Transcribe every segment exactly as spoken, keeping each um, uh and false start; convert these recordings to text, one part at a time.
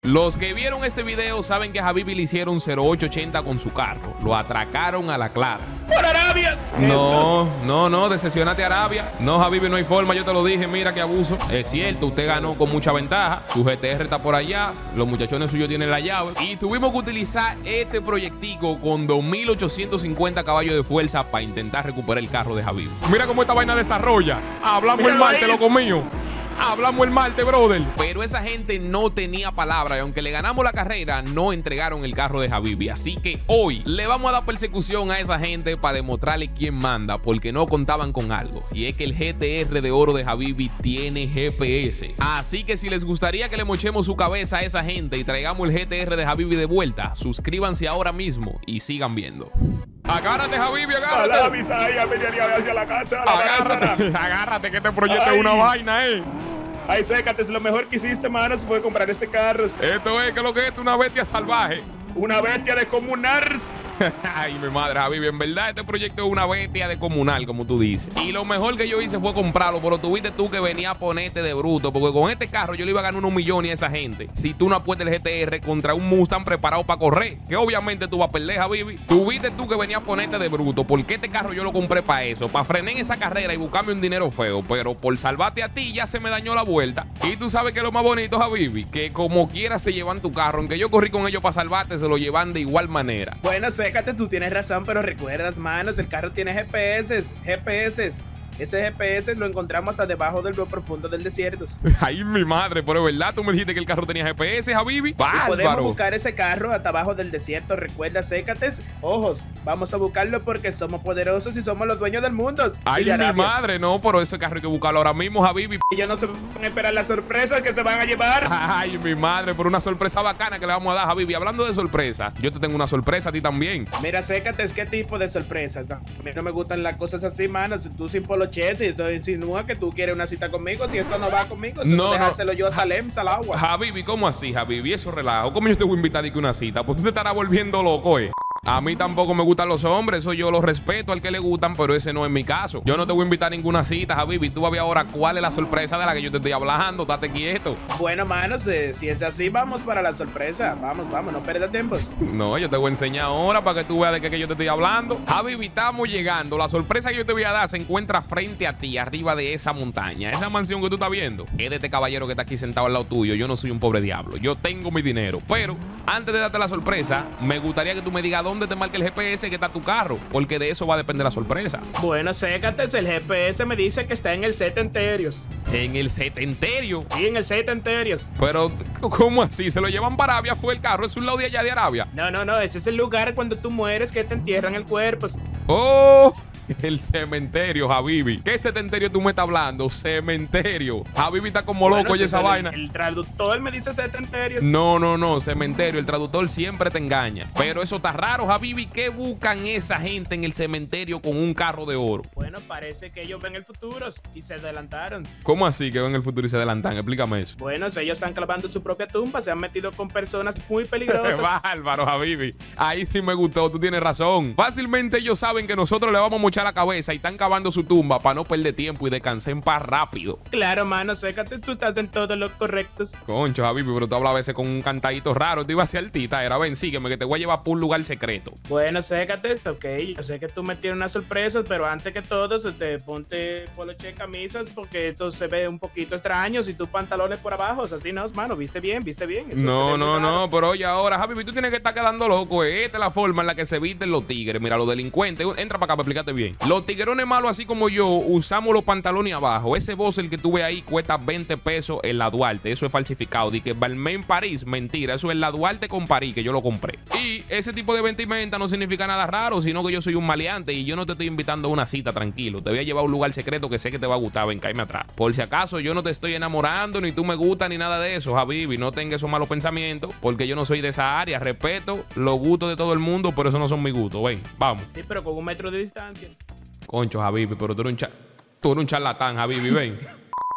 Los que vieron este video saben que a Habibi le hicieron cero ocho ochenta con su carro. Lo atracaron a la clara. ¡Por Arabia! No, no, no, decepcionate Arabia. No, Habibi, no hay forma, yo te lo dije, mira qué abuso. Es cierto, usted ganó con mucha ventaja. Su G T R está por allá, los muchachones suyos tienen la llave. Y tuvimos que utilizar este proyectico con dos mil ochocientos cincuenta caballos de fuerza para intentar recuperar el carro de Habibi. Mira cómo esta vaina desarrolla. Hablamos el martes, loco mío. Hablamos el martes, brother. Pero esa gente no tenía palabra y aunque le ganamos la carrera, no entregaron el carro de Habibi. Así que hoy le vamos a dar persecución a esa gente para demostrarle quién manda, porque no contaban con algo. Y es que el G T R de oro de Habibi tiene G P S. Así que si les gustaría que le mochemos su cabeza a esa gente y traigamos el G T R de Habibi de vuelta, suscríbanse ahora mismo y sigan viendo. Agárrate, Habibi, agárrate. Hacia la casa, Agárrate, agárrate que este proyecto es una vaina, eh. Ay, sécate, es lo mejor que hiciste, mano, se puede comprar este carro. Esto es, que lo que es una bestia salvaje. Una bestia de comunars. Ay, mi madre, Habibi, en verdad este proyecto es una bestia de comunal, como tú dices. Y lo mejor que yo hice fue comprarlo, pero tuviste tú que venía a ponerte de bruto, porque con este carro yo le iba a ganar unos millones a esa gente. Si tú no apuestas el G T R contra un Mustang preparado para correr, que obviamente tú vas a perder, Habibi. Tuviste tú que venía a ponerte de bruto, porque este carro yo lo compré para eso, para frenar en esa carrera y buscarme un dinero feo, pero por salvarte a ti ya se me dañó la vuelta. Y tú sabes que lo más bonito, Habibi, que como quiera se llevan tu carro, aunque yo corrí con ellos para salvarte, se lo llevan de igual manera. Bueno, sécate, tú tienes razón, pero recuerdas, manos, el carro tiene G P S, G P S. Ese G P S lo encontramos hasta debajo del río profundo del desierto. Ay, mi madre, pero es verdad, tú me dijiste que el carro tenía G P S, Habibi. ¡Bárbaro! Podemos buscar ese carro hasta abajo del desierto. Recuerda, sécates, ojos. Vamos a buscarlo porque somos poderosos y somos los dueños del mundo. Ay, mi madre, no, pero ese carro hay que buscarlo ahora mismo, Habibi. Y ya no se van a esperar las sorpresas que se van a llevar. Ay, mi madre, por una sorpresa bacana que le vamos a dar, Habibi. Hablando de sorpresa, yo te tengo una sorpresa a ti también. Mira, sécates, ¿qué tipo de sorpresas? A mí no me gustan las cosas así, mano. Si tú sin polo Chelsea, esto insinúa que tú quieres una cita conmigo. Si esto no va conmigo, no, dejárselo no. yo a Salem, Salagua. Habibi, ¿cómo así, Habibi? Eso relajo. ¿Cómo yo te voy a invitar a que una cita? Pues tú te estarás volviendo loco, eh. A mí tampoco me gustan los hombres, eso yo lo respeto al que le gustan, pero ese no es mi caso. Yo no te voy a invitar a ninguna cita, Habibi. Tú vas a ver ahora cuál es la sorpresa de la que yo te estoy hablando. Date quieto. Bueno, manos, eh, si es así, vamos para la sorpresa. Vamos, vamos, no pierdas tiempo. No, yo te voy a enseñar ahora para que tú veas de qué que yo te estoy hablando. Habibi, estamos llegando. La sorpresa que yo te voy a dar se encuentra frente a ti, arriba de esa montaña. Esa mansión que tú estás viendo es de este caballero que está aquí sentado al lado tuyo. Yo no soy un pobre diablo. Yo tengo mi dinero. Pero antes de darte la sorpresa, me gustaría que tú me digas dónde te marca el G P S que está tu carro, porque de eso va a depender la sorpresa. Bueno, sécate, el G P S me dice que está en el Setenterios. ¿En el Setenterio? Sí, en el Setenterios. Pero, ¿cómo así? ¿Se lo llevan para Arabia? ¿Fue el carro? ¿Es un lado de allá de Arabia? No, no, no, ese es el lugar cuando tú mueres que te entierran el cuerpo. ¡Oh! El cementerio, Habibi. ¿Qué cementerio tú me estás hablando? Cementerio. Habibi está como loco, bueno, oye, esa el, vaina. El traductor me dice cementerio. No, no, no, cementerio. El traductor siempre te engaña. Pero eso está raro, Habibi. ¿Qué buscan esa gente en el cementerio con un carro de oro? Bueno, parece que ellos ven el futuro y se adelantaron. ¿Cómo así que ven el futuro y se adelantan? Explícame eso. Bueno, ellos están clavando su propia tumba, se han metido con personas muy peligrosas. Bárbaro, Habibi. Ahí sí me gustó, tú tienes razón. Fácilmente ellos saben que nosotros le vamos a mochar la cabeza y están cavando su tumba para no perder tiempo y descansar en paz rápido. Claro, mano, sécate, tú estás en todo lo correcto. Concho, Habibi, pero tú hablas a veces con un cantadito raro. Tú ibas hacia altita, era, ven, sígueme que te voy a llevar por un lugar secreto. Bueno, sécate esto, ok. Yo sé que tú me tienes unas sorpresas, pero antes que todo, te ponte poloche, camisas, porque esto se ve un poquito extraño. Y tus pantalones por abajo, así no, mano, viste bien, viste bien. Eso no, no, no, pero oye, ahora, Habibi, tú tienes que estar quedando loco, eh. Esta es la forma en la que se visten los tigres. Mira, los delincuentes, entra para acá para explicarte bien. Los tiguerones malos, así como yo, usamos los pantalones abajo. Ese boss, el que tú ves ahí, cuesta veinte pesos en la Duarte. Eso es falsificado. Di que Balmain París, mentira. Eso es la Duarte con París, que yo lo compré. Y ese tipo de vestimenta no significa nada raro, sino que yo soy un maleante y yo no te estoy invitando a una cita, tranquilo. Te voy a llevar a un lugar secreto que sé que te va a gustar. Ven, cáeme atrás. Por si acaso, yo no te estoy enamorando, ni tú me gustas, ni nada de eso, Habibi. No tengas esos malos pensamientos, porque yo no soy de esa área. Respeto los gustos de todo el mundo, pero esos no son mis gustos. Ven, vamos. Sí, pero con un metro de distancia. Concho, Habibi, pero tú eres un, cha tú eres un charlatán, Habibi, ven.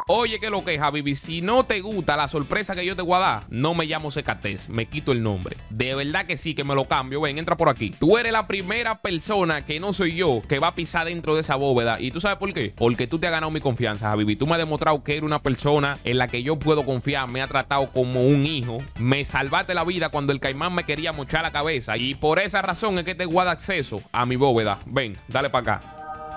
Oye, que lo que es, Habibi, si no te gusta la sorpresa que yo te voy a dar, no me llamo Zecates, me quito el nombre. De verdad que sí, que me lo cambio. Ven, entra por aquí. Tú eres la primera persona que no soy yo que va a pisar dentro de esa bóveda. ¿Y tú sabes por qué? Porque tú te has ganado mi confianza, Habibi. Tú me has demostrado que eres una persona en la que yo puedo confiar. Me ha tratado como un hijo. Me salvaste la vida cuando el caimán me quería mochar la cabeza. Y por esa razón es que te guarda acceso a mi bóveda. Ven, dale para acá.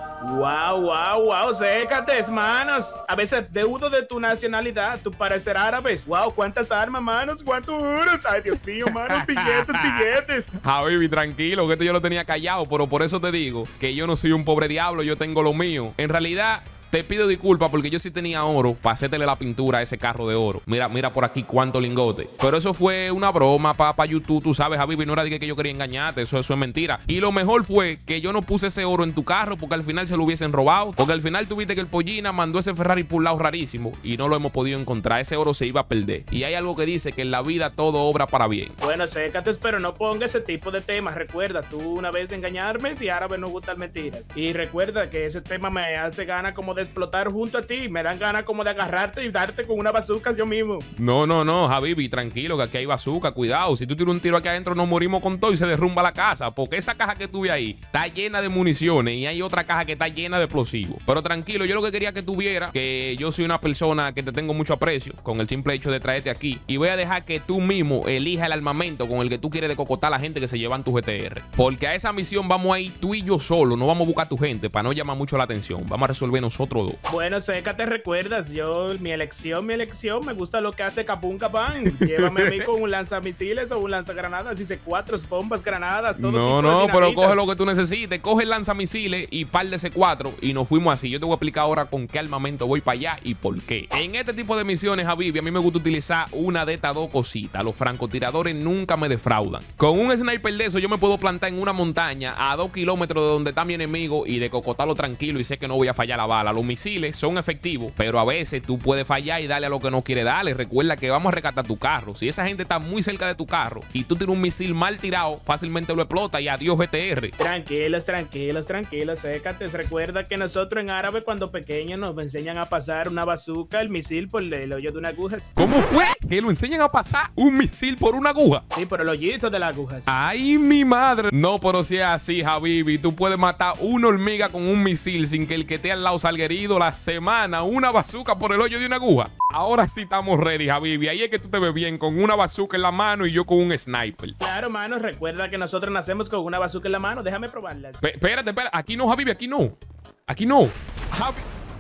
Wow, wow, wow, Zecates, manos. A veces deudo de tu nacionalidad, tu parecer árabe. Wow, cuántas armas, manos, cuántos euros. Ay, Dios mío, manos, billetes, billetes. Habibi, tranquilo, que esto yo lo tenía callado, pero por eso te digo que yo no soy un pobre diablo, yo tengo lo mío. En realidad, te pido disculpas porque yo sí tenía oro para hacértele la pintura a ese carro de oro. Mira, mira por aquí cuánto lingote. Pero eso fue una broma para pa YouTube, tú sabes, Habibi. No era de que yo quería engañarte, eso, eso es mentira. Y lo mejor fue que yo no puse ese oro en tu carro porque al final se lo hubiesen robado. Porque al final tuviste que el Pollina mandó ese Ferrari por un lado rarísimo y no lo hemos podido encontrar. Ese oro se iba a perder. Y hay algo que dice que en la vida todo obra para bien. Bueno, Zecates, pero no ponga ese tipo de temas. Recuerda, tú una vez de engañarme, si árabe no gustan mentiras. Y recuerda que ese tema me hace gana como de explotar junto a ti, me dan ganas como de agarrarte y darte con una bazooka yo mismo. No, no, no, Habibi, tranquilo, que aquí hay bazooka, cuidado. Si tú tiras un tiro aquí adentro nos morimos con todo y se derrumba la casa, porque esa caja que tuve ahí está llena de municiones y hay otra caja que está llena de explosivos. Pero tranquilo, yo lo que quería que tuviera, que yo soy una persona que te tengo mucho aprecio con el simple hecho de traerte aquí y voy a dejar que tú mismo elijas el armamento con el que tú quieres decocotar a la gente que se llevan tu G T R. Porque a esa misión vamos a ir tú y yo solo, no vamos a buscar a tu gente para no llamar mucho la atención. Vamos a resolver nosotros dos. Bueno, Zecates, recuerdas, yo, mi elección, mi elección, me gusta lo que hace Capun Capán. Llévame a mí con un lanzamisiles o un lanzagranadas, dice cuatro bombas, granadas, todo No, tipo no, de pero dinamitas. coge lo que tú necesites, coge el lanzamisiles y par de C cuatro y nos fuimos así. Yo te voy a explicar ahora con qué armamento voy para allá y por qué. En este tipo de misiones, Habibi, a mí me gusta utilizar una de estas dos cositas. Los francotiradores nunca me defraudan. Con un sniper de eso yo me puedo plantar en una montaña a dos kilómetros de donde está mi enemigo y decocotarlo tranquilo y sé que no voy a fallar la bala. Los misiles son efectivos, pero a veces tú puedes fallar y darle a lo que no quiere darle. Recuerda que vamos a rescatar tu carro. Si esa gente está muy cerca de tu carro y tú tienes un misil mal tirado, fácilmente lo explota y adiós G T R. Tranquilos, tranquilos, tranquilos, Zecates. Recuerda que nosotros en árabe cuando pequeños nos enseñan a pasar una bazooka, el misil por el hoyo de una aguja. ¿Cómo fue? Que lo enseñan a pasar un misil por una aguja. Sí, por el hoyito de las agujas. ¡Ay, mi madre! No, pero si es así, Habibi, tú puedes matar una hormiga con un misil sin que el que esté al lado salga herido la semana, una bazooka por el hoyo de una aguja. Ahora sí estamos ready, Habibi. Ahí es que tú te ves bien con una bazooka en la mano y yo con un sniper. Claro, mano, recuerda que nosotros nacemos con una bazooka en la mano. Déjame probarla. P- espérate, espérate. Aquí no, Habibi, aquí no. Aquí no. Habibi.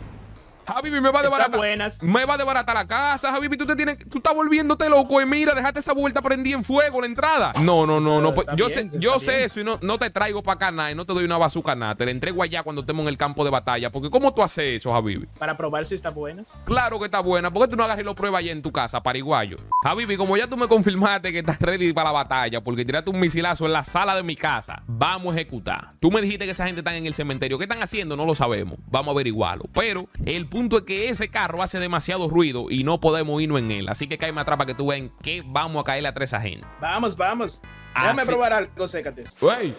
Habibi, me va a desbaratar. buenas. Me va a desbaratar la casa, Habibi. Tú te tienes, tú estás volviéndote loco. Y mira, dejaste esa vuelta prendida en fuego la entrada. No, no, no, no. Pues, Está yo bien, sé, está yo bien. sé eso y no, no te traigo para acá nada y no te doy una bazooka nada. Te la entrego allá cuando estemos en el campo de batalla. Porque ¿cómo tú haces eso, Habibi? Para probar si está buenas. Claro que está buena. ¿Por qué tú no agarras y lo pruebas allá en tu casa, pariguayo? Habibi, como ya tú me confirmaste que estás ready para la batalla porque tiraste un misilazo en la sala de mi casa, vamos a ejecutar. Tú me dijiste que esa gente está en el cementerio. ¿Qué están haciendo? No lo sabemos. Vamos a averiguarlo. Pero el punto es que ese carro hace demasiado ruido y no podemos irnos en él. Así que cállame atrás para que tú vean que vamos a caerle a tres agentes. Vamos, vamos. Déjame Así- probar algo, Zecates. ¡Wey!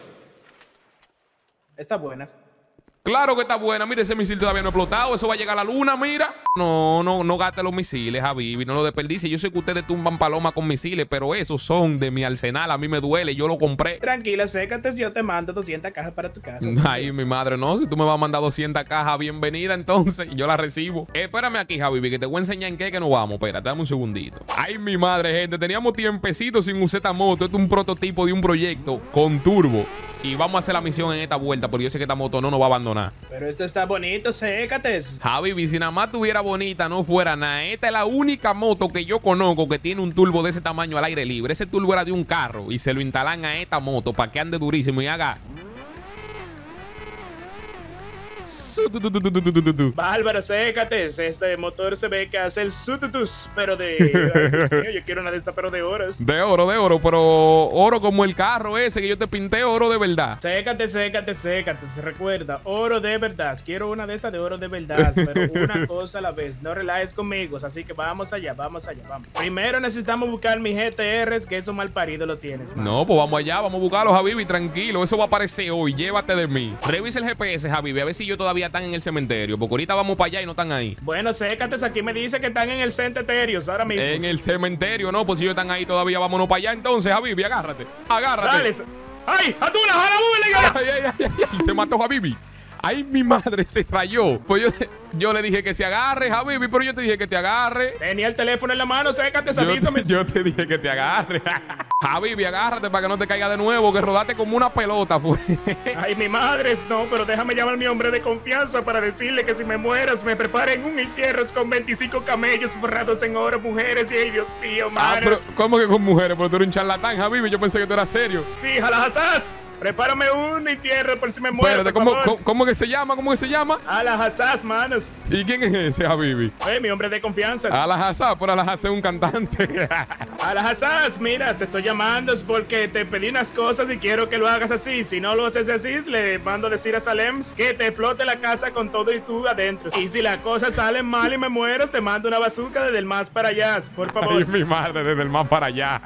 Está buenas. Claro que está buena. Mira, ese misil todavía no ha explotado. Eso va a llegar a la luna, mira. No, no, no gaste los misiles, Habibi. No lo desperdicie. Yo sé que ustedes tumban palomas con misiles, pero esos son de mi arsenal. A mí me duele. Yo lo compré. Tranquila, Zecates, yo te mando doscientas cajas para tu casa. Ay, mi madre, no. Si tú me vas a mandar doscientas cajas, bienvenida entonces. Yo la recibo. Eh, espérame aquí, Habibi, que te voy a enseñar en qué que nos vamos. Espérate, dame un segundito. Ay, mi madre, gente. Teníamos tiempecito sin usar esta moto. Esto es un prototipo de un proyecto con turbo. Y vamos a hacer la misión en esta vuelta porque yo sé que esta moto no nos va a abandonar. Pero esto está bonito, Zecates. Habibi, si nada más tuviera bonita, no fuera nada. Esta es la única moto que yo conozco que tiene un turbo de ese tamaño al aire libre. Ese turbo era de un carro y se lo instalan a esta moto para que ande durísimo y haga... Bárbaro, Zecates. Este motor se ve que hace el sututus, pero de... Ay, Dios mío, yo quiero una de estas, pero de horas. De oro, de oro, pero oro como el carro ese que yo te pinté, oro de verdad. Sécate, sécate, sécate. Recuerda, oro de verdad. Quiero una de estas de oro de verdad, pero una cosa a la vez. No relajes conmigo, así que vamos allá, vamos allá, vamos. Primero necesitamos buscar mis G T Rs, que eso mal parido lo tienes. man. No, pues vamos allá, vamos a buscarlo, Habibi, tranquilo. Eso va a aparecer hoy, llévate de mí. Revisa el G P S, Habibi, a ver si yo todavía todavía están en el cementerio? Porque ahorita vamos para allá y no están ahí. Bueno, sécates, aquí me dice que están en el cementerio ahora mismo. En el cementerio, no, pues si ellos están ahí todavía, vámonos para allá entonces, Habibi, agárrate. Agárrate. Dale. ¡Ay! ¡Atula! ¡Jala, ay, ay, ay, ay, ay, se mató Habibi. Ay, mi madre se trayó. Pues yo, yo le dije que se agarre, Habibi, pero yo te dije que te agarre. Tenía el teléfono en la mano, sécate, Yo avísame. te, yo te dije que te agarre. Habibi, agárrate para que no te caiga de nuevo, que rodaste como una pelota, pues. Ay, mi madre, no, pero déjame llamar a mi hombre de confianza para decirle que si me mueras me preparen un entierro con veinticinco camellos forrados en oro, mujeres y ay, Dios mío, Ah, madre. pero ¿cómo que con mujeres? Pero tú eres un charlatán, Habibi. Yo pensé que tú eras serio. Sí, jalajazás. Prepárame un entierro por si me muero. Espérate, por ¿cómo, favor. cómo, cómo que se llama? ¿Cómo que se llama? Alajazás, manos. ¿Y quién es ese, Habibi? Oye, mi hombre de confianza. Alajazá, por Alajazá es un cantante. Alajazás, mira, te estoy llamando es porque te pedí unas cosas y quiero que lo hagas así. Si no lo haces así, le mando a decir a Salem que te explote la casa con todo y tú adentro. Y si las cosas salen mal y me muero, te mando una bazooka desde el más para allá, por favor. Ay, mi madre, desde el más para allá.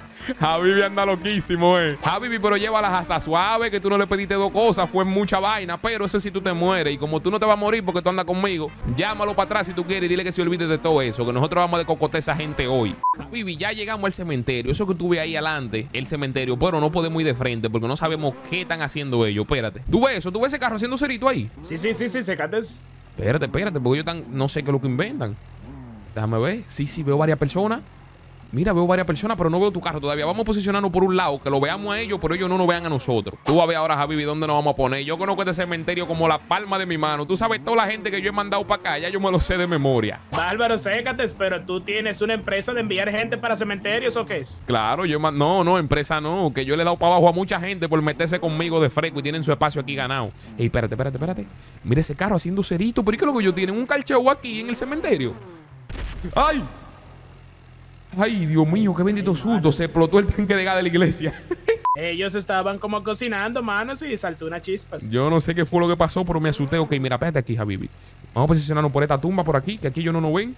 Habibi anda loquísimo, eh. Habibi, pero lleva la jasa suave, que tú no le pediste dos cosas, fue mucha vaina, pero eso sí tú te mueres. Y como tú no te vas a morir porque tú andas conmigo, llámalo para atrás si tú quieres y dile que se olvide de todo eso, que nosotros vamos a decocotear a esa gente hoy. Habibi, ya llegamos al cementerio. Eso que tú ves ahí adelante, el cementerio, pero no podemos ir de frente porque no sabemos qué están haciendo ellos. Espérate. ¿Tú ves eso? ¿Tú ves ese carro haciendo cerito ahí? Sí, sí, sí, sí, sécate. Espérate, espérate, porque ellos están, no sé qué es lo que inventan. Déjame ver. Sí, sí, veo varias personas. Mira, veo varias personas, pero no veo tu carro todavía. Vamos a posicionarnos por un lado, que lo veamos a ellos, pero ellos no nos vean a nosotros. Tú vas a ver ahora, Habibi, dónde nos vamos a poner. Yo conozco este cementerio como la palma de mi mano. Tú sabes, toda la gente que yo he mandado para acá, ya yo me lo sé de memoria. Bárbaro, sécate, pero tú tienes una empresa de enviar gente para cementerios, ¿o qué es? Claro, yo man- no, no, empresa no, que yo le he dado para abajo a mucha gente por meterse conmigo de fresco y tienen su espacio aquí ganado. Ey, espérate, espérate, espérate. Mira ese carro haciendo cerito, pero ¿y qué es lo que ellos tienen? Un calcheo aquí en el cementerio. ¡Ay! Ay, Dios mío, qué bendito susto. Se explotó el tanque de gas de la iglesia. Ellos estaban como cocinando, manos, y saltó una chispas. Yo no sé qué fue lo que pasó, pero me asusté. Ok, mira, espérate aquí, Habibi. Vamos a posicionarnos por esta tumba, por aquí, que aquí ellos no nos ven.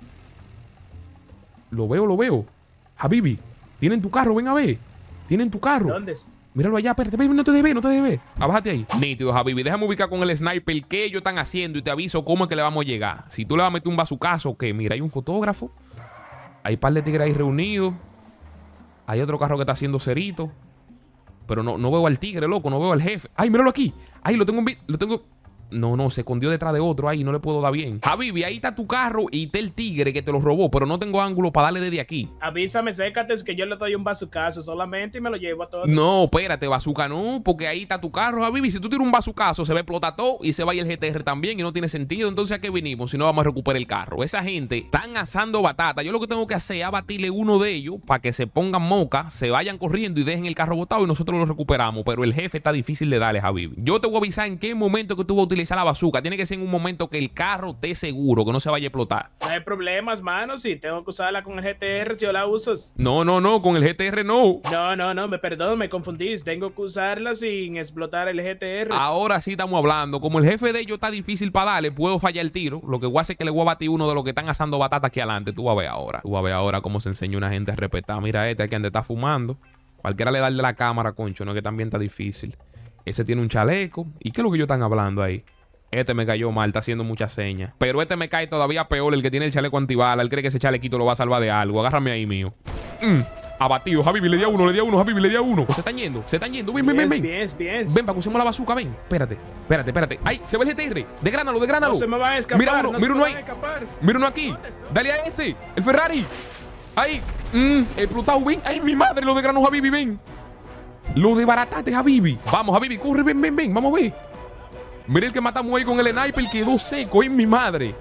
Lo veo, lo veo. Habibi, tienen tu carro, ven a ver. Tienen tu carro. ¿Dónde? Míralo allá, espérate, baby, no te debes, no te debes. Abájate ahí. Nítido, Habibi, déjame ubicar con el sniper qué ellos están haciendo y te aviso cómo es que le vamos a llegar. Si tú le vas a meter un bazucazo, que mira, hay un fotógrafo. Hay un par de tigres ahí reunidos. Hay otro carro que está haciendo cerito. Pero no, no veo al tigre, loco, no veo al jefe. ¡Ay, míralo aquí! ¡Ay, lo tengo en vi- lo tengo! No, no, se escondió detrás de otro ahí, no le puedo dar bien. Habibi, ahí está tu carro y está el tigre que te lo robó, pero no tengo ángulo para darle desde aquí. Avísame, sécate, que yo le doy un bazucazo solamente y me lo llevo a todos. No, espérate, bazooka no, porque ahí está tu carro, Habibi. Si tú tiras un bazucazo, se va a explotar todo y se va a ir el G T R también y no tiene sentido. Entonces, ¿a qué vinimos si no vamos a recuperar el carro? Esa gente están asando batata. Yo lo que tengo que hacer es abatirle uno de ellos para que se pongan moca, se vayan corriendo y dejen el carro botado y nosotros lo recuperamos. Pero el jefe está difícil de darle, Habibi. Yo te voy a avisar en qué momento que tú vas a utilizar la bazooka. Tiene que ser en un momento que el carro esté seguro, que no se vaya a explotar. No hay problemas, manos, si tengo que usarla con el G T R, yo la uso. No, no, no, con el G T R no. No, no, no, me perdón, me confundí. Tengo que usarla sin explotar el G T R. Ahora sí estamos hablando. Como el jefe de ellos está difícil para darle, puedo fallar el tiro. Lo que voy a hacer es que le voy a batir uno de los que están asando batata aquí adelante. Tú vas a ver ahora. Tú vas a ver ahora cómo se enseña una gente a respetar. Mira este que anda está fumando. Cualquiera le da de la cámara, concho, no es que también está difícil. Ese tiene un chaleco. ¿Y qué es lo que ellos están hablando ahí? Este me cayó mal, está haciendo muchas señas. Pero este me cae todavía peor, el que tiene el chaleco antibala. Él cree que ese chalequito lo va a salvar de algo. Agárrame ahí, mío. Mm, abatido, Habibi, le di a uno, le di a uno, Habibi, le di a uno. Se están yendo, se están yendo. Ven, ven, ven, ven. Bien, bien. Ven, para que usemos la bazooka, ven. Espérate, espérate, espérate. ¡Ay! Se ve el G T R. Degránalo, degránalo. No se me va a escapar. Mira uno, no mira se uno me ahí. va a escapar. Mira uno aquí. Dale a ese. El Ferrari. Ahí. Mm, explotado, ven. ¡Ay, mi madre! Lo desgranó, Habibi, ven. Lo de baratate, Habibi. Vamos, Habibi, corre, ven, ven, ven. Vamos a ver. Mira el que matamos ahí con el sniper, quedó seco, ¡ay, mi madre!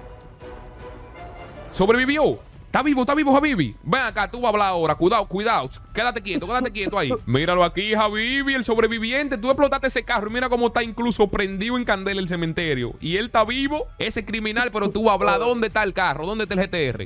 Sobrevivió. Está vivo, está vivo, Habibi. Ven acá, tú vas a hablar ahora. Cuidado, cuidado. Quédate quieto, quédate quieto ahí. Míralo aquí, Habibi, el sobreviviente. Tú explotaste ese carro y mira cómo está incluso prendido en candela el cementerio. Y él está vivo, ese criminal, pero tú vas a hablar. ¿Dónde está el carro? ¿Dónde está el G T R?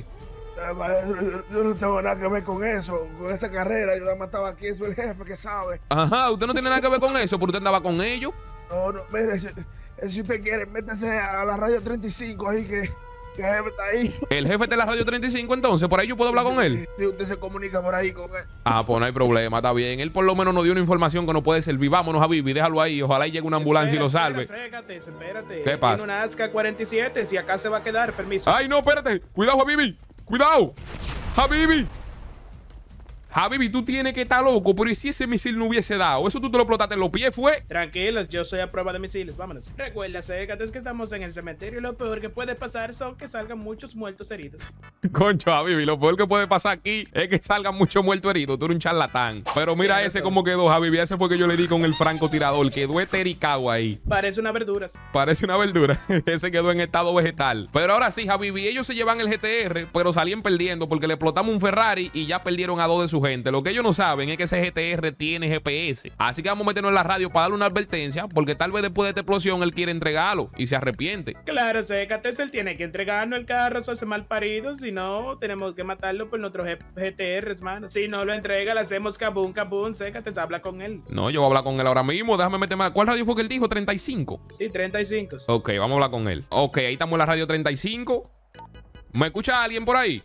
Yo no tengo nada que ver con eso, con esa carrera. Yo nada más estaba aquí, soy el jefe que sabe. Ajá, usted no tiene nada que ver con eso, pero usted andaba con ellos. No, no, mire, si, si usted quiere, métese a la radio treinta y cinco ahí que que el jefe está ahí. El jefe de la radio treinta y cinco, entonces, por ahí yo puedo hablar con él. Si usted se comunica por ahí con él. Ah, pues no hay problema, está bien. Él por lo menos nos dio una información que nos puede servir. Vámonos, Habibi, déjalo ahí. Ojalá llegue una ambulancia y lo salve. Espérate, espérate. ¿Qué pasa? Tiene una Aska cuarenta y siete, si acá se va a quedar, permiso. Ay, no, espérate. Cuidado, Habibi. Cuidado. Habibi. Habibi, tú tienes que estar loco, pero ¿y si ese misil no hubiese dado? Eso tú te lo explotaste en los pies, ¿fue? Tranquilos, yo soy a prueba de misiles, vámonos. Recuerda, Sécate, es que estamos en el cementerio y lo peor que puede pasar son que salgan muchos muertos heridos. Concho, Habibi, lo peor que puede pasar aquí es que salgan muchos muertos heridos. Tú eres un charlatán. Pero mira ese cómo quedó, Habibi. Ese fue que yo le di con el francotirador. Quedó etericado ahí. Parece una verduras. Parece una verdura. Ese quedó en estado vegetal. Pero ahora sí, Habibi, ellos se llevan el G T R, pero salían perdiendo porque le explotamos un Ferrari y ya perdieron a dos de su gente. Lo que ellos no saben es que ese G T R tiene G P S. Así que vamos a meternos en la radio para darle una advertencia, porque tal vez después de esta explosión él quiere entregarlo y se arrepiente. Claro, Sécate, él tiene que entregarnos el carro, eso hace mal parido. Si no, tenemos que matarlo por nuestros G T Rs, mano. Si no lo entrega, le hacemos cabún, cabún. Sécate, se habla con él. No, yo voy a hablar con él ahora mismo. Déjame meterme. ¿Cuál radio fue que él dijo? ¿treinta y cinco? Sí, treinta y cinco. Ok, vamos a hablar con él. Ok, ahí estamos en la radio treinta y cinco. ¿Me escucha alguien por ahí?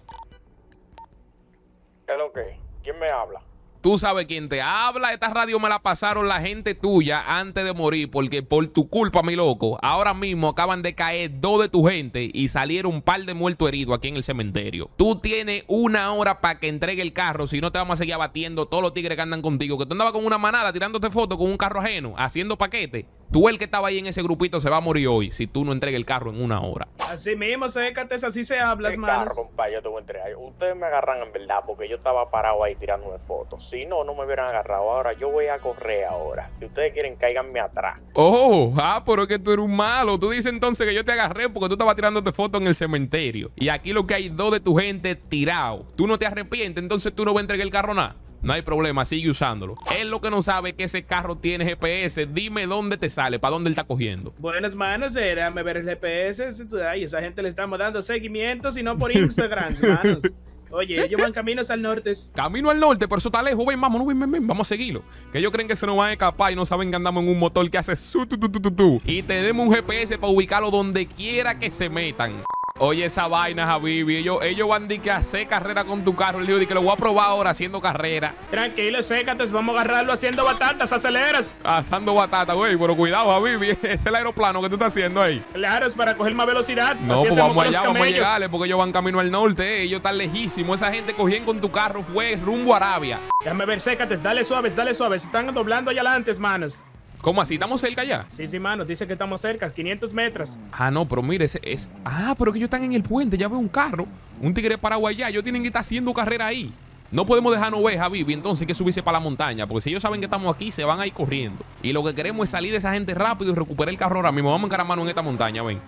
¿Qué es lo que? ¿Quién me habla? Tú sabes quién te habla. Esta radio me la pasaron la gente tuya antes de morir, porque por tu culpa, mi loco, ahora mismo acaban de caer dos de tu gente y salieron un par de muertos heridos aquí en el cementerio. Tú tienes una hora para que entregue el carro, si no te vamos a seguir abatiendo todos los tigres que andan contigo. Que tú andabas con una manada tirándote fotos con un carro ajeno, haciendo paquete. Tú, el que estaba ahí en ese grupito, se va a morir hoy si tú no entregas el carro en una hora. Así mismo, Sécate, así se habla, ¿Qué manos. carro, compadre? Yo te voy a entregar. Ustedes me agarran en verdad porque yo estaba parado ahí tirándome fotos. Si no, no me hubieran agarrado. Ahora yo voy a correr ahora. Si ustedes quieren, cáiganme atrás. Oh, ah, pero es que tú eres un malo. Tú dices entonces que yo te agarré porque tú estabas tirándote fotos en el cementerio. Y aquí lo que hay dos de tu gente tirados. Tú no te arrepientes, entonces tú no vas a entregar el carro nada. No hay problema, sigue usándolo. Él lo que no sabe es que ese carro tiene G P S. Dime dónde te sale, para dónde él está cogiendo. Buenas manos, eh, déjame ver el G P S. Ay, esa gente le estamos dando seguimiento, si no por Instagram, manos. Oye, ellos van caminos al norte. Camino al norte, pero eso está lejos. Ven, vámonos, ven, ven, ven. Vamos a seguirlo. Que ellos creen que se nos van a escapar y no saben que andamos en un motor que hace su tu tu tu tu tu. Y tenemos un G P S para ubicarlo donde quiera que se metan. Oye, esa vaina, Habibi. Ellos, ellos van de que hacer carrera con tu carro. Le digo, de que lo voy a probar ahora haciendo carrera. Tranquilo, Sécate, vamos a agarrarlo haciendo batatas, aceleras. Asando batata, güey. Pero cuidado, Habibi. Ese es el aeroplano que tú estás haciendo ahí. Claro, es para coger más velocidad. No, Así pues hacemos vamos con allá, los vamos a camellos. llegarle porque ellos van camino al norte. Eh. Ellos están lejísimos. Esa gente cogían con tu carro, fue rumbo a Arabia. Déjame ver, Sécate, dale suaves, dale suaves. Están doblando allá adelante, manos. ¿Cómo así? ¿Estamos cerca ya? Sí, sí, manos, dice que estamos cerca, quinientos metros. Ah, no, pero mire, ese es... Ah, pero que ellos están en el puente, ya veo un carro. Un tigre parado allá, ellos tienen que estar haciendo carrera ahí. No podemos dejarnos ver, Habibi, entonces hay que subirse para la montaña. Porque si ellos saben que estamos aquí, se van a ir corriendo. Y lo que queremos es salir de esa gente rápido y recuperar el carro ahora mismo. Vamos a encaramarnos en esta montaña, ven.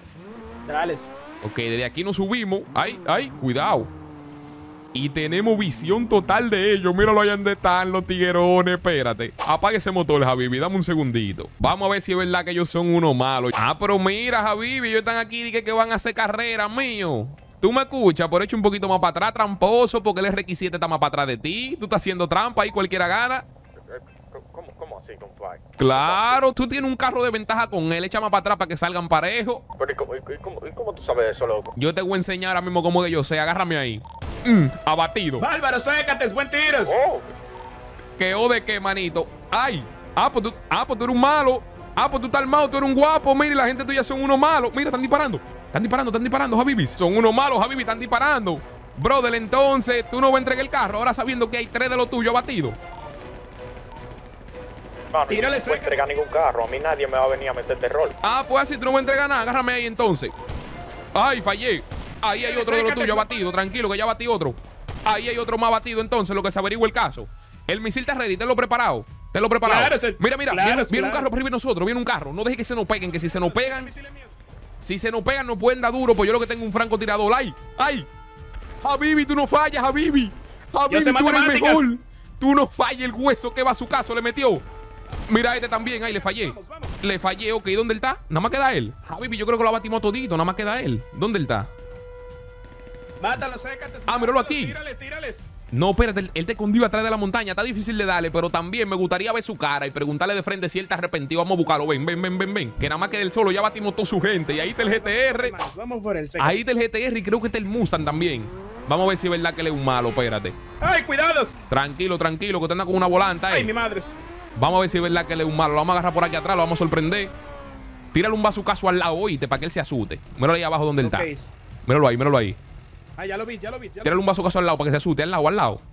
Dale. Ok, desde aquí nos subimos. Ay, ay, cuidado. Y tenemos visión total de ellos. Míralo allá donde están los tiguerones. Espérate. Apague ese motor, Habibi. Dame un segundito. Vamos a ver si es verdad que ellos son unos malos. Ah, pero mira, Habibi. Ellos están aquí y que, que van a hacer carrera, mío. Tú me escuchas, por hecho un poquito más para atrás, tramposo, porque el R X siete está más para atrás de ti. Tú estás haciendo trampa ahí, cualquiera gana. ¿Cómo, cómo así, compadre? Claro, tú tienes un carro de ventaja con él. Echa más para atrás para que salgan parejos. Pero ¿y cómo, y cómo, y cómo tú sabes eso, loco? Yo te voy a enseñar ahora mismo cómo que yo sé. Agárrame ahí. Mm, abatido. Bárbaro, Sécate, buen tiros. Oh, ¿Qué o de qué, manito? ¡Ay! Ah, pues tú, ah, pues tú eres un malo. Ah, pues tú estás armado, tú eres un guapo. Mira, y la gente tuya son unos malos. Mira, están disparando. Están disparando, están disparando, Habibi. Son unos malos, Habibi, están disparando. Brother, entonces, tú no vas a entregar el carro ahora sabiendo que hay tres de los tuyos abatidos. mano, Tírale, yo no puedo Sécate. entregar ningún carro. A mí nadie me va a venir a meter terror. Ah, pues así tú no vas a entregar nada. Agárrame ahí entonces. Ay, fallé. Ahí hay otro de los tuyos abatido. Tranquilo, que ya batí otro. Ahí hay otro más abatido entonces, lo que se averigua el caso. El misil está ready, tenlo preparado. Tenlo preparado. Claro, te- mira, mira, claro, viene, viene un claro. carro por arriba de nosotros, viene un carro. No deje que se nos peguen, que si se nos pegan, si se nos pegan, no pueden dar duro, pues yo lo que tengo un francotirador. ¡Ay! ¡Ay! Habibi, tú no fallas, Habibi. Habibi, sé tú eres el matemáticas. mejor. Tú no falles el hueso que va a su caso, le metió. Mira, este también, ahí le fallé. Vamos, vamos. Le fallé, ok, ¿dónde él está? Nada más queda él. Habibi, yo creo que lo abatimos todito, nada más queda él. ¿Dónde él está? Mátalo, Sécate. Ah, míralo aquí. Tírales, tírales. No, espérate, él, él te escondió atrás de la montaña. Está difícil de darle, pero también me gustaría ver su cara y preguntarle de frente si él está arrepentido. Vamos a buscarlo. Ven, ven, ven, ven, ven. Que nada más que él solo ya batimos toda su gente. Y ahí está el G T R. Vamos por él. Ahí está el G T R y creo que está el Mustang también. Vamos a ver si es verdad que él es un malo. Espérate. ¡Ay, cuidados! Tranquilo, tranquilo, que te anda con una volanta. Eh. ¡Ay, mi madre! Vamos a ver si es verdad que él es un malo. Lo vamos a agarrar por aquí atrás, lo vamos a sorprender. Tírale un bazucazo al lado, oíste, para que él se asuste. Míralo ahí abajo donde él Okay. está. Míralo ahí, míralo ahí. Ah, ya lo vi, ya lo vi. Ya Tírale lo un bazucazo al lado para que se asuste. Al lado, al lado.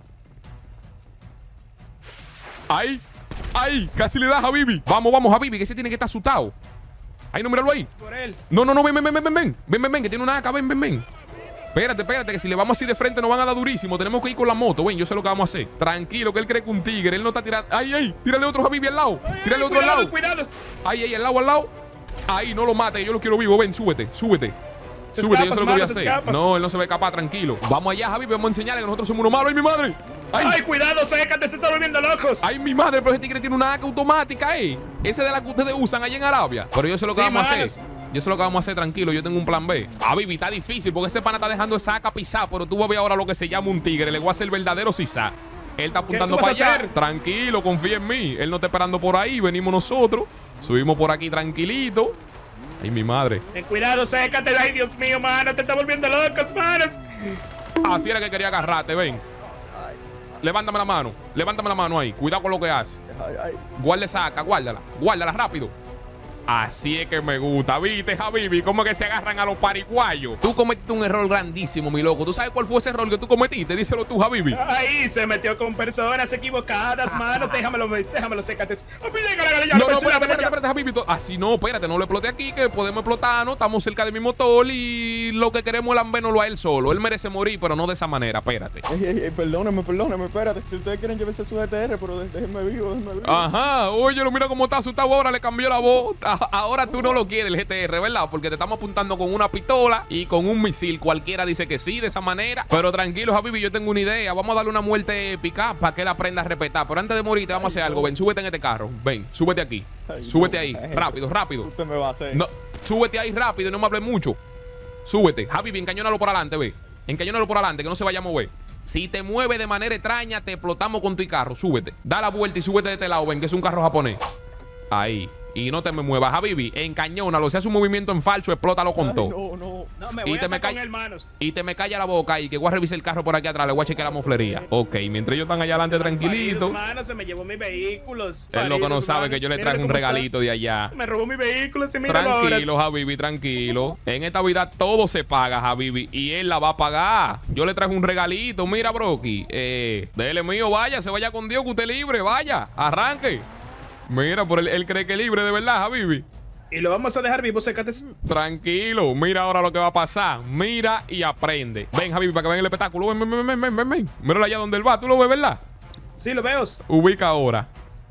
Ahí, ahí, casi le da a Habibi. Vamos, vamos, Habibi, que ese tiene que estar asustado. Ahí, no, míralo ahí. Por él. No, no, no, ven, ven, ven, ven, ven, ven, ven, ven, ven, que tiene una A K, ven, ven, ven. Espérate, espérate, que si le vamos así de frente nos van a dar durísimo. Tenemos que ir con la moto. Ven, yo sé lo que vamos a hacer. Tranquilo, que él cree que un tigre. Él no está tirando. Ay, ay, tírale otro Habibi al lado. Tírale otro al lado. Cuidados, Ahí, ahí, al lado, al lado. Ahí, no lo mate, yo lo quiero vivo. Ven, súbete, súbete. Se súbete, escapas, yo sé lo que voy a mano, se hacer. escapas. No, él no se va a escapar, tranquilo. Vamos allá, Habibi, vamos a enseñarle que nosotros somos unos malos. ¡Ay, mi madre! ¡Ay! ¡Ay, cuidado, sécate! ¡Se está volviendo locos! ¡Ay, mi madre! Pero ese tigre tiene una A K automática, eh. Ese de la que ustedes usan allá en Arabia. Pero yo sé lo que Sí, vamos a manos. hacer. Yo sé lo que vamos a hacer, tranquilo. Yo tengo un plan B. Habibi, está difícil porque ese pana está dejando esa A K pisar. Pero tú vas a ver ahora lo que se llama un tigre. Le voy a hacer el verdadero sisá. Él está apuntando tú para vas a allá. hacer? Tranquilo, confía en mí. Él no está esperando por ahí. Venimos nosotros. Subimos por aquí tranquilito. Ay, mi madre. Ten cuidado, sécate. ¡Ay, Dios mío, mano! ¡Te está volviendo locos, manos! Así era que quería agarrarte, ven. Levántame la mano. Levántame la mano ahí. Cuidado con lo que haces. Guarda esa A K, guárdala. Guárdala rápido. Así es que me gusta, ¿viste, Habibi? ¿Cómo que se agarran a los pariguayos? Tú cometiste un error grandísimo, mi loco. ¿Tú sabes cuál fue ese error que tú cometiste? Díselo tú, Habibi. ¡Ay! Se metió con personas equivocadas, manos. Déjamelo, déjamelo, sécate. ¡Oh, mira, ya, ya, No, no, ya, espérate, ya, espérate, ya. espérate, Habibi. Así no, espérate, no lo explote aquí, que podemos explotarnos. Estamos cerca de mi motor y lo que queremos es lambénoslo a él solo. Él merece morir, pero no de esa manera, espérate. Ey, ey, ey, perdóname, perdóname, espérate. Si ustedes quieren llevarse su G T R, pero dé- déjenme vivo, déjenme vivo. Ajá, oye, lo mira cómo está asustado ahora, le cambió la voz. A- Ahora tú no lo quieres, el G T R, ¿verdad? Porque te estamos apuntando con una pistola y con un misil. Cualquiera dice que sí, de esa manera. Pero tranquilo, Habibi, yo tengo una idea. Vamos a darle una muerte épica para que él aprenda a respetar. Pero antes de morir, te vamos a hacer algo. Ven, súbete en este carro. Ven, súbete aquí. Ay, Súbete no. ahí. Ay, Rápido, rápido. Usted me va a hacer. No, súbete ahí rápido y no me hables mucho. Súbete. Habibi, encañónalo por adelante, ve. Encañónalo por adelante, que no se vaya a mover. Si te mueve de manera extraña, te explotamos con tu carro. Súbete. Da la vuelta y súbete de este lado, ven, que es un carro japonés. Ahí. Y no te me muevas, Habibi. Encañónalo. Si hace un movimiento en falso, explótalo con Ay, todo. no, no. No, me Y voy te a me estar con calla- hermanos. Y te me calla la boca y que voy a revisar el carro por aquí atrás. Le voy a chequear la moflería. Ok, mientras ellos están allá adelante tranquilitos. Mano, se me llevó mis vehículos. Es lo que no Paridos, sabe, manos. que yo le Mira traje un cómo está. regalito de allá. Me robó mi vehículo, se mira ahora. Tranquilo, Habibi, tranquilo. En esta vida todo se paga, Habibi, y él la va a pagar. Yo le traje un regalito, mira, Brocky. Eh, dele mío, vaya, se vaya con Dios, que usted es libre, vaya, arranque. Mira, por él, él cree que es libre de verdad, Habibi. Y lo vamos a dejar vivo, sécate. Tranquilo, mira ahora lo que va a pasar. Mira y aprende. Ven, Habibi, para que vean el espectáculo. Ven, ven, ven, ven, ven, ven, ven. Míralo allá donde él va, tú lo ves, ¿verdad? Sí, lo veo. Ubica ahora.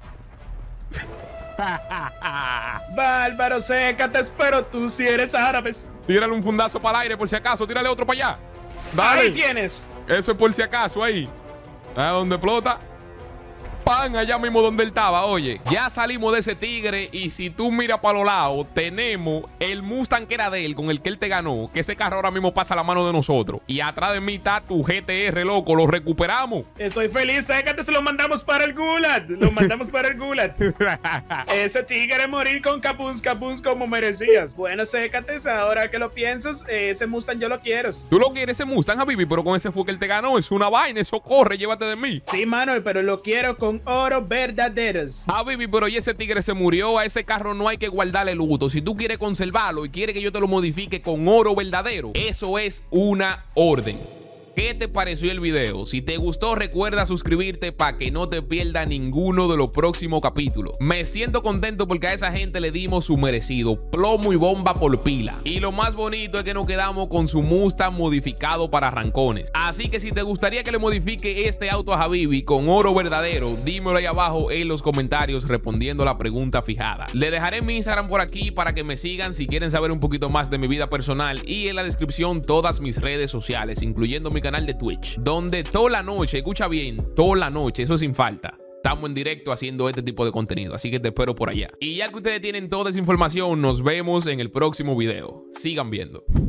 Bárbaro, sécate, pero tú si eres árabe. Tírale un fundazo para el aire por si acaso. Tírale otro para allá. Ahí Dale. tienes. Eso es por si acaso ahí. Ah, donde explota. Pan allá mismo donde él estaba. Oye, ya salimos de ese tigre. Y si tú miras para los lados, tenemos el Mustang que era de él, con el que él te ganó. Que ese carro ahora mismo pasa a la mano de nosotros. Y atrás de mí está tu G T R, loco. Lo recuperamos. Estoy feliz, sécate, se lo mandamos para el Gulag. Lo mandamos para el Gulag. Ese tigre morir con capuz, capuz como merecías. Bueno, sécate, ahora que lo piensas, ese Mustang yo lo quiero. Tú lo quieres ese Mustang, Habibi, pero con ese fue que él te ganó. Es una vaina, eso corre, llévate de mí. Sí, mano, pero lo quiero con oro verdaderos. Habibi, pero y ese tigre se murió. A ese carro no hay que guardarle luto. Si tú quieres conservarlo y quieres que yo te lo modifique con oro verdadero, eso es una orden. ¿Qué te pareció el video? Si te gustó, recuerda suscribirte para que no te pierdas ninguno de los próximos capítulos. Me siento contento porque a esa gente le dimos su merecido, plomo y bomba por pila. Y lo más bonito es que nos quedamos con su Mustang modificado para arrancones. Así que si te gustaría que le modifique este auto a Habibi con oro verdadero, dímelo ahí abajo en los comentarios respondiendo la pregunta fijada. Le dejaré mi Instagram por aquí para que me sigan si quieren saber un poquito más de mi vida personal, y en la descripción todas mis redes sociales, incluyendo mi canal de Twitch, donde toda la noche, escucha bien, toda la noche, eso sin falta, estamos en directo haciendo este tipo de contenido, así que te espero por allá. Y ya que ustedes tienen toda esa información, nos vemos en el próximo video. Sigan viendo.